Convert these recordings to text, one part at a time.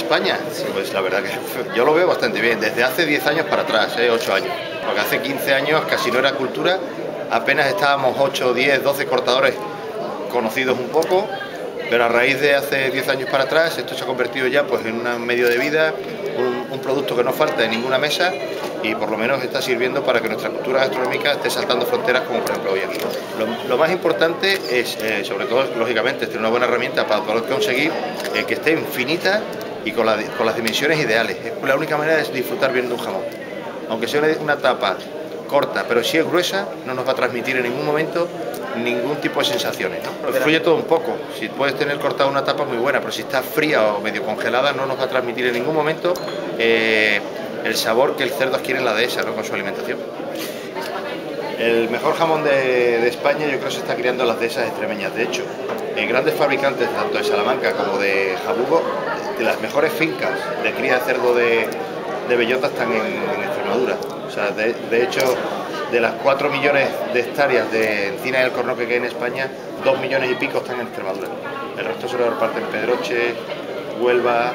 España? Pues la verdad que yo lo veo bastante bien, desde hace 10 años para atrás, 8 años. Porque hace 15 años casi no era cultura, apenas estábamos 8, 10, 12 cortadores conocidos un poco, pero a raíz de hace 10 años para atrás esto se ha convertido ya pues en un medio de vida, un producto que no falta en ninguna mesa y por lo menos está sirviendo para que nuestra cultura gastronómica esté saltando fronteras como por ejemplo hoy en día. Lo más importante es, sobre todo lógicamente, tener una buena herramienta para poder conseguir que esté infinita y con las dimensiones ideales. La única manera es disfrutar bien de un jamón. Aunque sea una tapa corta, pero si es gruesa, no nos va a transmitir en ningún momento ningún tipo de sensaciones, ¿no? Fluye todo un poco. Si puedes tener cortada una tapa muy buena, pero si está fría o medio congelada, no nos va a transmitir en ningún momento el sabor que el cerdo adquiere en la dehesa, ¿no? Con su alimentación. El mejor jamón de España yo creo se está criando en las dehesas extremeñas. De hecho, grandes fabricantes tanto de Salamanca como de Jabugo, de las mejores fincas de cría de cerdo de bellota están en Extremadura. O sea, de hecho, de las 4 millones de hectáreas de encina del corno que hay en España, 2 millones y pico están en Extremadura. El resto se lo reparten en Pedroche, Huelva,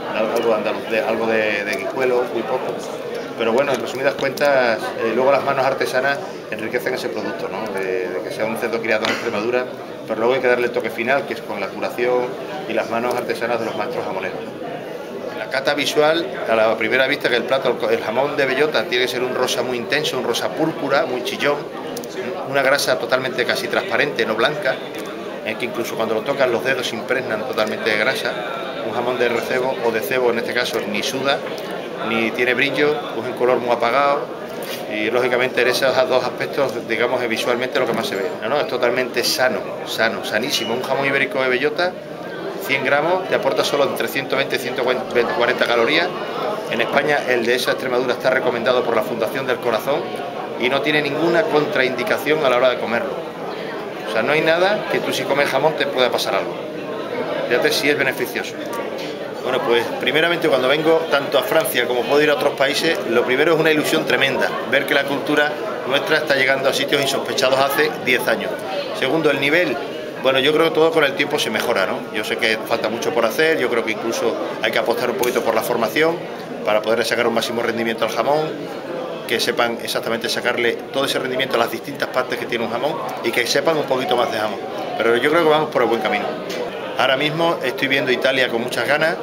algo de Guijuelo, muy poco. Pero bueno, en resumidas cuentas, luego las manos artesanas enriquecen ese producto, ¿no? De que sea un cerdo criado en Extremadura, pero luego hay que darle el toque final, que es con la curación y las manos artesanas de los maestros jamoneros. La cata visual, a la primera vista que el jamón de bellota tiene que ser un rosa muy intenso, un rosa púrpura, muy chillón, una grasa totalmente casi transparente, no blanca, que incluso cuando lo tocan los dedos se impregnan totalmente de grasa. Un jamón de recebo o de cebo en este caso ni suda, ni tiene brillo, es un color muy apagado y lógicamente en esos dos aspectos, digamos, es visualmente lo que más se ve. No, es totalmente sanísimo. Un jamón ibérico de bellota, 100 gramos, te aporta solo entre 120 y 140 calorías. En España el de esa Extremadura está recomendado por la Fundación del Corazón y no tiene ninguna contraindicación a la hora de comerlo. O sea, no hay nada que tú si comes jamón te pueda pasar algo. Fíjate si es beneficioso. Bueno, pues primeramente cuando vengo tanto a Francia como puedo ir a otros países, lo primero es una ilusión tremenda, ver que la cultura nuestra está llegando a sitios insospechados hace 10 años. Segundo, el nivel. Bueno, yo creo que todo con el tiempo se mejora, ¿no? Yo sé que falta mucho por hacer, yo creo que incluso hay que apostar un poquito por la formación para poder sacar un máximo rendimiento al jamón, que sepan exactamente sacarle todo ese rendimiento a las distintas partes que tiene un jamón y que sepan un poquito más de jamón. Pero yo creo que vamos por el buen camino. Ahora mismo estoy viendo Italia con muchas ganas,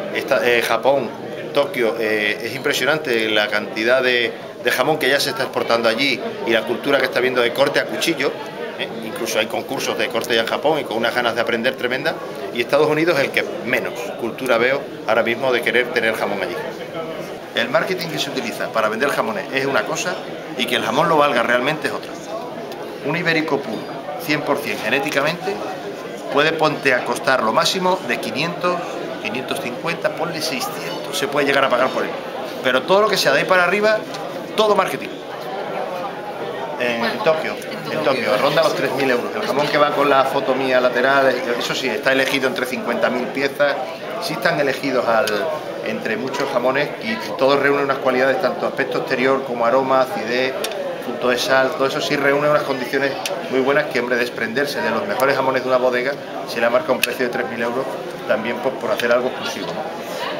Japón, Tokio, es impresionante la cantidad de jamón que ya se está exportando allí y la cultura que está viendo de corte a cuchillo. Incluso hay concursos de corte ya en Japón y con unas ganas de aprender tremendas, y Estados Unidos es el que menos cultura veo ahora mismo de querer tener jamón allí. El marketing que se utiliza para vender jamones es una cosa y que el jamón lo valga realmente es otra. Un ibérico puro, 100% genéticamente, puede ponte a costar lo máximo de 500, 550, ponle 600, se puede llegar a pagar por él. Pero todo lo que sea de ahí para arriba, todo marketing. En Tokio, ronda los 3.000 euros. El jamón que va con la foto mía lateral, eso sí, está elegido entre 50.000 piezas. Sí están elegidos entre muchos jamones y todos reúnen unas cualidades, tanto aspecto exterior como aroma, acidez, punto de sal. Todo eso sí reúne unas condiciones muy buenas que, hombre, desprenderse de los mejores jamones de una bodega se le marca un precio de 3.000 euros también por hacer algo exclusivo, ¿no?